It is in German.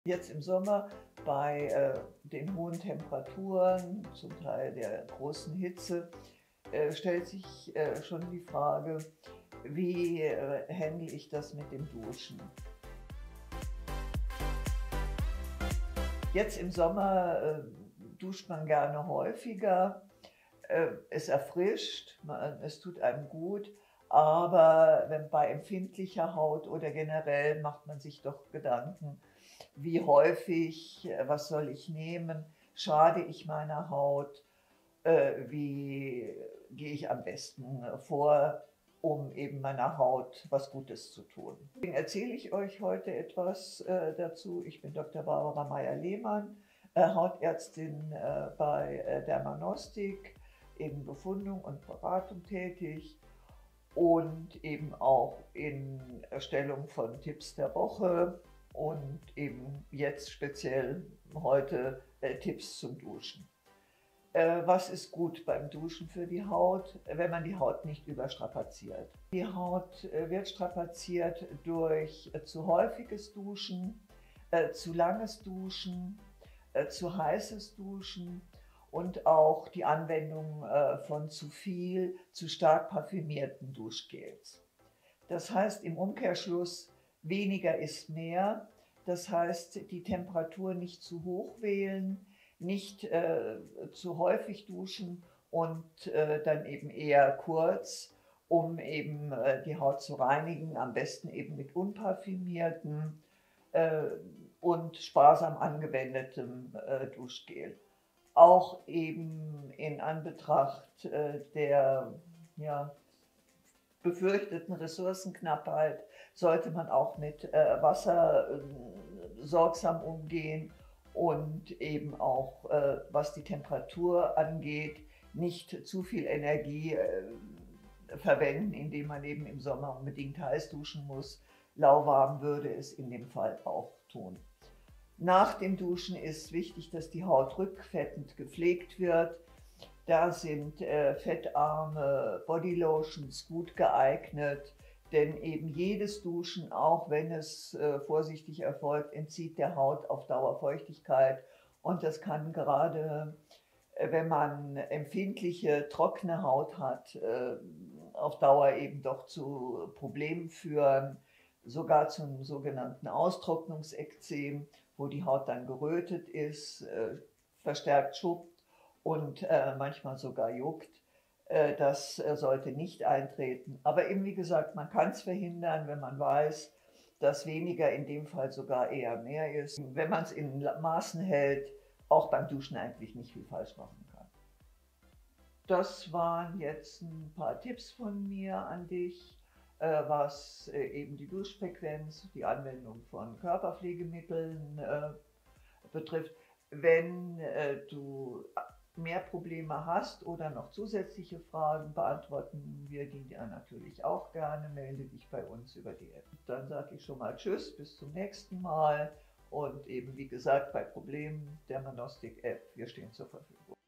Jetzt im Sommer bei den hohen Temperaturen, zum Teil der großen Hitze, stellt sich schon die Frage, wie handle ich das mit dem Duschen? Jetzt im Sommer duscht man gerne häufiger. Es erfrischt, es tut einem gut, aber wenn bei empfindlicher Haut oder generell macht man sich doch Gedanken, wie häufig, was soll ich nehmen, schade ich meiner Haut, wie gehe ich am besten vor, um eben meiner Haut was Gutes zu tun. Deswegen erzähle ich euch heute etwas dazu. Ich bin Dr. Barbara Meyer-Lehmann, Hautärztin bei Dermanostik, in Befundung und Beratung tätig und eben auch in Erstellung von Tipps der Woche und eben jetzt speziell heute Tipps zum Duschen. Was ist gut beim Duschen für die Haut, wenn man die Haut nicht überstrapaziert? Die Haut wird strapaziert durch zu häufiges Duschen, zu langes Duschen, zu heißes Duschen und auch die Anwendung von zu viel, zu stark parfümierten Duschgels. Das heißt im Umkehrschluss, weniger ist mehr. Das heißt, die Temperatur nicht zu hoch wählen, nicht zu häufig duschen und dann eben eher kurz, um eben die Haut zu reinigen, am besten eben mit unparfümiertem und sparsam angewendetem Duschgel. Auch eben in Anbetracht der befürchteten Ressourcenknappheit sollte man auch mit Wasser sorgsam umgehen und eben auch, was die Temperatur angeht, nicht zu viel Energie verwenden, indem man eben im Sommer unbedingt heiß duschen muss. Lauwarm würde es in dem Fall auch tun. Nach dem Duschen ist wichtig, dass die Haut rückfettend gepflegt wird. Da sind fettarme Bodylotions gut geeignet, denn eben jedes Duschen, auch wenn es vorsichtig erfolgt, entzieht der Haut auf Dauer Feuchtigkeit. Und das kann gerade, wenn man empfindliche, trockene Haut hat, auf Dauer eben doch zu Problemen führen, sogar zum sogenannten Austrocknungsekzem, wo die Haut dann gerötet ist, verstärkt schuppt und manchmal sogar juckt. Das sollte nicht eintreten. Aber eben wie gesagt, man kann es verhindern, wenn man weiß, dass weniger in dem Fall sogar eher mehr ist. Wenn man es in Maßen hält, auch beim Duschen eigentlich nicht viel falsch machen kann. Das waren jetzt ein paar Tipps von mir an dich, was eben die Duschfrequenz, die Anwendung von Körperpflegemitteln betrifft. Wenn du mehr Probleme hast oder noch zusätzliche Fragen, beantworten wir die dir natürlich auch gerne. Melde dich bei uns über die App. Dann sage ich schon mal Tschüss, bis zum nächsten Mal und eben wie gesagt bei Problemen der Dermanostik App, wir stehen zur Verfügung.